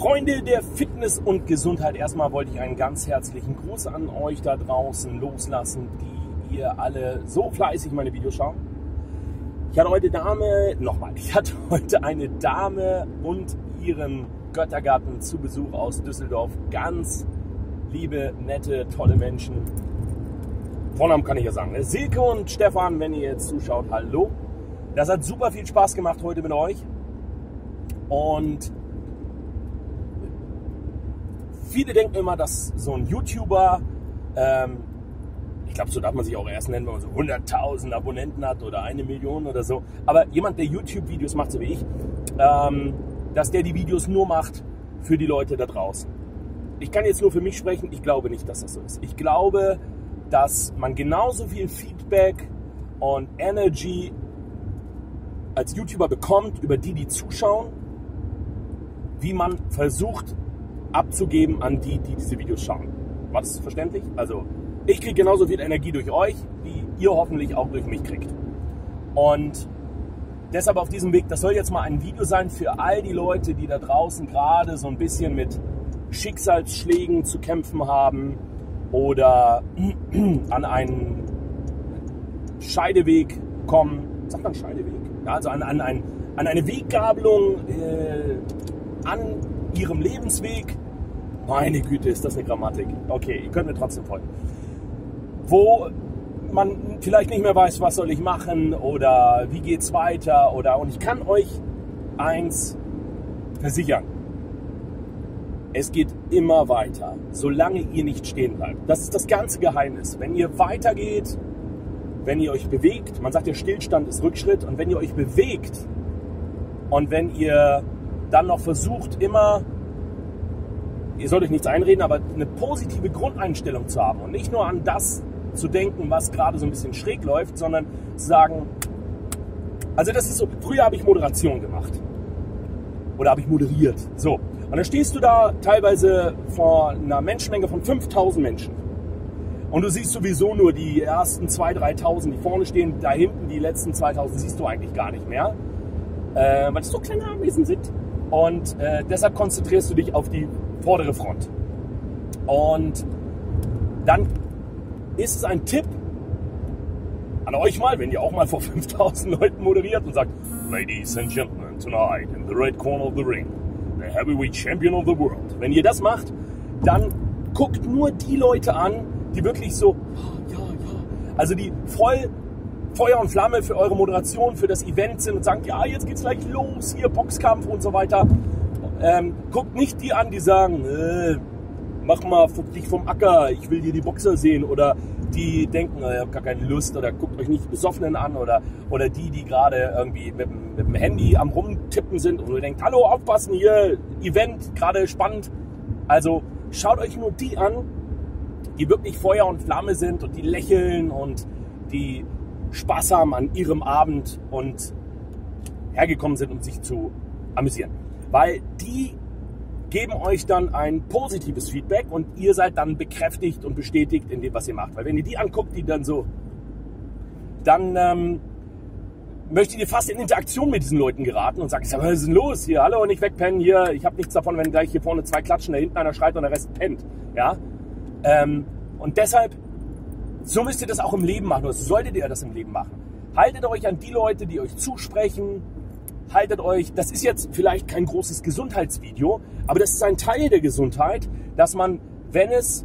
Freunde der Fitness und Gesundheit, erstmal wollte ich einen ganz herzlichen Gruß an euch da draußen loslassen, die ihr alle so fleißig meine Videos schaut. Ich hatte heute eine Dame und ihren Göttergatten zu Besuch aus Düsseldorf. Ganz liebe, nette, tolle Menschen. Vornamen kann ich ja sagen. Silke und Stefan, wenn ihr jetzt zuschaut, hallo. Das hat super viel Spaß gemacht heute mit euch. Und viele denken immer, dass so ein YouTuber, ich glaube, so darf man sich auch erst nennen, wenn man so 100.000 Abonnenten hat oder 1 Million oder so. Aber jemand, der YouTube-Videos macht, so wie ich, dass der die Videos nur macht für die Leute da draußen. Ich kann jetzt nur für mich sprechen, ich glaube nicht, dass das so ist. Ich glaube, dass man genauso viel Feedback und Energy als YouTuber bekommt über die zuschauen, wie man versucht abzugeben an die diese Videos schauen. War das verständlich? Also ich kriege genauso viel Energie durch euch, wie ihr hoffentlich auch durch mich kriegt. Und deshalb auf diesem Weg, das soll jetzt mal ein Video sein für all die Leute, die da draußen gerade so ein bisschen mit Schicksalsschlägen zu kämpfen haben oder an einen Scheideweg kommen. Sagt man Scheideweg? Ja, also an eine Weggabelung an ihrem Lebensweg. Meine Güte, ist das eine Grammatik. Okay, ihr könnt mir trotzdem folgen. Wo man vielleicht nicht mehr weiß, was soll ich machen oder wie geht's weiter und ich kann euch eins versichern. Es geht immer weiter, solange ihr nicht stehen bleibt. Das ist das ganze Geheimnis. Wenn ihr weitergeht, wenn ihr euch bewegt, man sagt ja, Stillstand ist Rückschritt, und wenn ihr euch bewegt und wenn ihr dann noch versucht, immer, ihr sollt euch nichts einreden, aber eine positive Grundeinstellung zu haben und nicht nur an das zu denken, was gerade so ein bisschen schräg läuft, sondern zu sagen, also das ist so, früher habe ich Moderation gemacht oder habe ich moderiert, so. Und dann stehst du da teilweise vor einer Menschenmenge von 5.000 Menschen und du siehst sowieso nur die ersten 2.000, 3.000, die vorne stehen, da hinten die letzten 2.000 siehst du eigentlich gar nicht mehr, weil es so kleine Anwesen sind. Und deshalb konzentrierst du dich auf die vordere Front. Und dann ist es ein Tipp an euch mal, wenn ihr auch mal vor 5.000 Leuten moderiert und sagt, Ladies and Gentlemen, tonight in the red corner of the ring, the heavyweight champion of the world. Wenn ihr das macht, dann guckt nur die Leute an, die wirklich so, ja, also die voll Feuer und Flamme für eure Moderation, für das Event sind und sagen, ja, jetzt geht's gleich los, hier Boxkampf und so weiter. Guckt nicht die an, die sagen, mach mal dich vom Acker, ich will dir die Boxer sehen, oder die denken, ich habe gar keine Lust, oder guckt euch nicht Besoffenen an, oder die gerade irgendwie mit dem Handy am Rumtippen sind und ihr denkt, hallo, aufpassen, hier, Event, gerade spannend. Also schaut euch nur die an, die wirklich Feuer und Flamme sind und die lächeln und die Spaß haben an ihrem Abend und hergekommen sind, um sich zu amüsieren. Weil die geben euch dann ein positives Feedback und ihr seid dann bekräftigt und bestätigt in dem, was ihr macht. Weil wenn ihr die anguckt, die dann so, dann möchtet ihr fast in Interaktion mit diesen Leuten geraten und sagt, was ist denn los hier? Hallo, nicht wegpennen hier. Ich habe nichts davon, wenn gleich hier vorne 2 klatschen, da hinten einer schreit und der Rest pennt. Ja? Und deshalb, so müsst ihr das auch im Leben machen, oder solltet ihr das im Leben machen. Haltet euch an die Leute, die euch zusprechen, haltet euch, das ist jetzt vielleicht kein großes Gesundheitsvideo, aber das ist ein Teil der Gesundheit, dass man, wenn es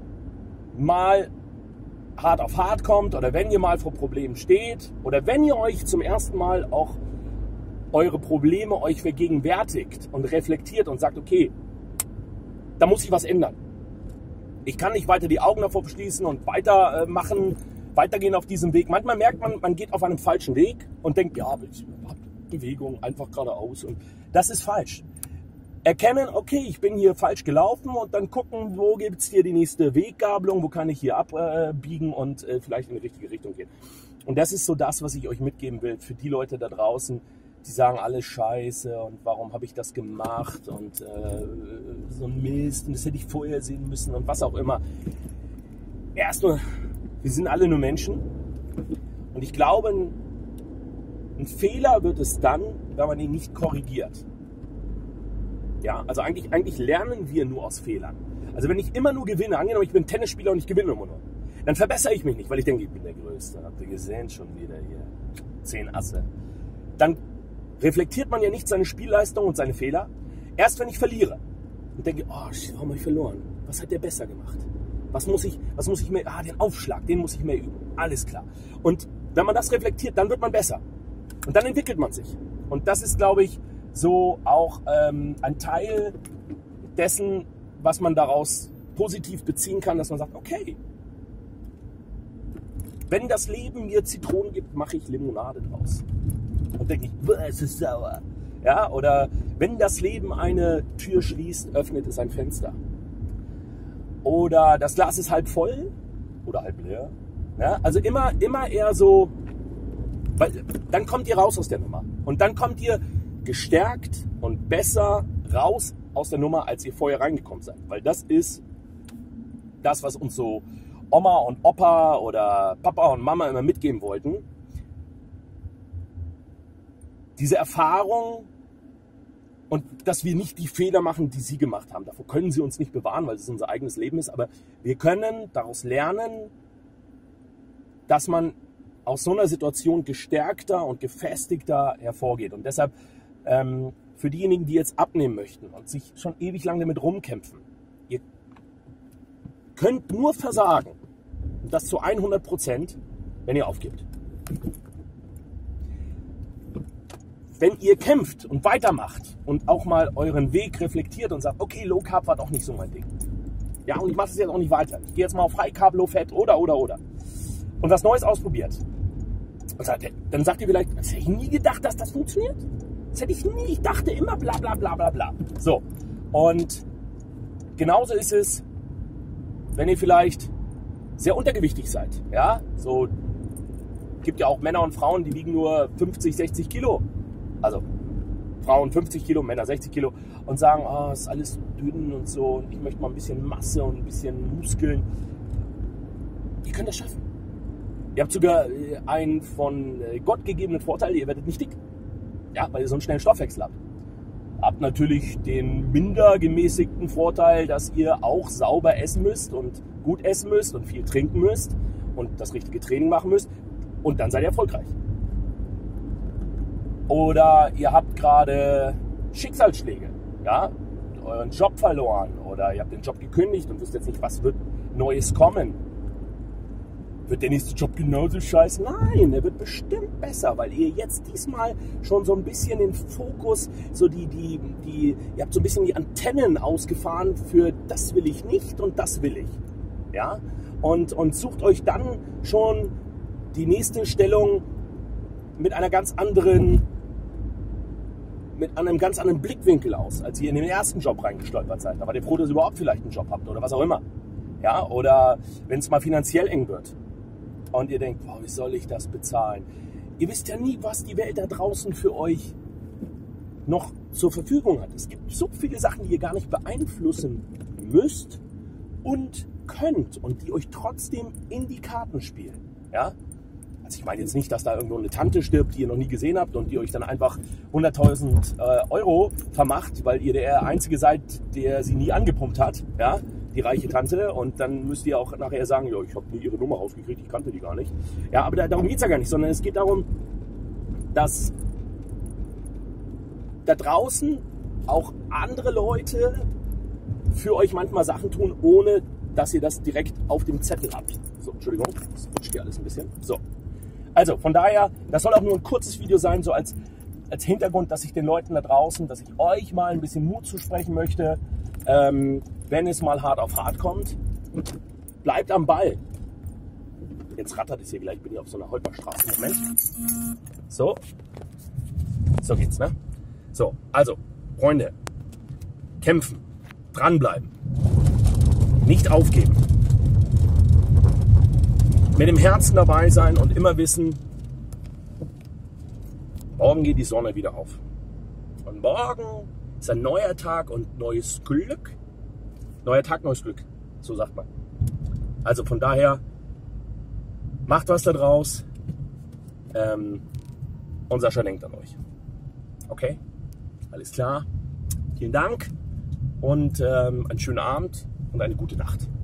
mal hart auf hart kommt oder wenn ihr mal vor Problemen steht oder wenn ihr euch zum ersten Mal auch eure Probleme euch vergegenwärtigt und reflektiert und sagt, okay, da muss ich was ändern. Ich kann nicht weiter die Augen davor verschließen und weitergehen auf diesem Weg. Manchmal merkt man, man geht auf einem falschen Weg und denkt, ja, Bewegung, einfach geradeaus. Und das ist falsch. Erkennen, okay, ich bin hier falsch gelaufen und dann gucken, wo gibt es hier die nächste Weggabelung, wo kann ich hier abbiegen und vielleicht in die richtige Richtung gehen. Und das ist so das, was ich euch mitgeben will für die Leute da draußen, die sagen, alles scheiße und warum habe ich das gemacht und so ein Mist und das hätte ich vorher sehen müssen und was auch immer. Erstmal, wir sind alle nur Menschen und ich glaube, ein Fehler wird es dann, wenn man ihn nicht korrigiert. Ja, also eigentlich lernen wir nur aus Fehlern. Also wenn ich immer nur gewinne, angenommen ich bin Tennisspieler und ich gewinne immer nur, dann verbessere ich mich nicht, weil ich denke, ich bin der Größte. Habt ihr gesehen schon wieder hier? 10 Asse. Dann reflektiert man ja nicht seine Spielleistung und seine Fehler. Erst wenn ich verliere und denke, oh shit, warum habe ich verloren? Was hat der besser gemacht? Was muss ich mehr, den Aufschlag, den muss ich mehr üben. Alles klar. Und wenn man das reflektiert, dann wird man besser. Und dann entwickelt man sich. Und das ist, glaube ich, so auch ein Teil dessen, was man daraus positiv beziehen kann, dass man sagt, okay, wenn das Leben mir Zitronen gibt, mache ich Limonade draus. Und denke ich, es ist sauer. Ja, oder wenn das Leben eine Tür schließt, öffnet es ein Fenster. Oder das Glas ist halb voll oder halb leer. Ja, also immer eher so, weil dann kommt ihr raus aus der Nummer. Und dann kommt ihr gestärkt und besser raus aus der Nummer, als ihr vorher reingekommen seid. Weil das ist das, was uns so Oma und Opa oder Papa und Mama immer mitgeben wollten. Diese Erfahrung und dass wir nicht die Fehler machen, die sie gemacht haben. Davor können sie uns nicht bewahren, weil es unser eigenes Leben ist. Aber wir können daraus lernen, dass man aus so einer Situation gestärkter und gefestigter hervorgeht. Und deshalb für diejenigen, die jetzt abnehmen möchten und sich schon ewig lang damit rumkämpfen, ihr könnt nur versagen, und das zu 100%, wenn ihr aufgebt. Wenn ihr kämpft und weitermacht und auch mal euren Weg reflektiert und sagt, okay, Low Carb war doch nicht so mein Ding. Ja, und ich mache das jetzt auch nicht weiter. Ich gehe jetzt mal auf High Carb, Low Fat oder. Und was Neues ausprobiert. Und dann sagt ihr vielleicht, das hätte ich nie gedacht, dass das funktioniert. Das hätte ich nie, ich dachte immer bla bla bla bla bla. So, und genauso ist es, wenn ihr vielleicht sehr untergewichtig seid. Ja, so gibt ja auch Männer und Frauen, die wiegen nur 50, 60 Kilo. Also Frauen 50 Kilo, Männer 60 Kilo und sagen, oh, ist alles so dünn und so und ich möchte mal ein bisschen Masse und ein bisschen Muskeln. Ihr könnt das schaffen. Ihr habt sogar einen von Gott gegebenen Vorteil, ihr werdet nicht dick. Ja, weil ihr so einen schnellen Stoffwechsel habt. Habt natürlich den minder gemäßigten Vorteil, dass ihr auch sauber essen müsst und gut essen müsst und viel trinken müsst und das richtige Training machen müsst und dann seid ihr erfolgreich. Oder ihr habt gerade Schicksalsschläge, ja, euren Job verloren oder ihr habt den Job gekündigt und wisst jetzt nicht, was wird Neues kommen. Wird der nächste Job genauso scheiße? Nein, der wird bestimmt besser, weil ihr jetzt diesmal schon so ein bisschen den Fokus, so ihr habt so ein bisschen die Antennen ausgefahren für das will ich nicht und das will ich. Ja? Und sucht euch dann schon die nächste Stellung mit einem ganz anderen Blickwinkel aus, als ihr in den ersten Job reingestolpert seid. Da wart ihr froh, dass ihr überhaupt vielleicht einen Job habt oder was auch immer. Ja? Oder wenn es mal finanziell eng wird. Und ihr denkt, boah, wie soll ich das bezahlen? Ihr wisst ja nie, was die Welt da draußen für euch noch zur Verfügung hat. Es gibt so viele Sachen, die ihr gar nicht beeinflussen müsst und könnt und die euch trotzdem in die Karten spielen. Ja? Also ich meine jetzt nicht, dass da irgendwo eine Tante stirbt, die ihr noch nie gesehen habt und die euch dann einfach 100.000 Euro vermacht, weil ihr der Einzige seid, der sie nie angepumpt hat. Ja? Die reiche Tante und dann müsst ihr auch nachher sagen, ja, ich habe nie ihre Nummer rausgekriegt, ich kannte die gar nicht. Ja, aber darum geht es ja gar nicht, sondern es geht darum, dass da draußen auch andere Leute für euch manchmal Sachen tun, ohne dass ihr das direkt auf dem Zettel habt. So, Entschuldigung, das rutscht hier alles ein bisschen. So, also von daher, das soll auch nur ein kurzes Video sein, so als Hintergrund, dass ich den Leuten da draußen, dass ich euch mal ein bisschen Mut zusprechen möchte, wenn es mal hart auf hart kommt, bleibt am Ball. Jetzt rattert es hier, gleich bin ich auf so einer Holperstraße. Moment. So geht's, ne? So, also, Freunde, kämpfen, dranbleiben, nicht aufgeben, mit dem Herzen dabei sein und immer wissen, morgen geht die Sonne wieder auf. Und morgen ist ein neuer Tag und neues Glück. Neuer Tag, neues Glück. So sagt man. Also von daher, macht was da draus. Und Sascha denkt an euch. Okay? Alles klar? Vielen Dank und einen schönen Abend und eine gute Nacht.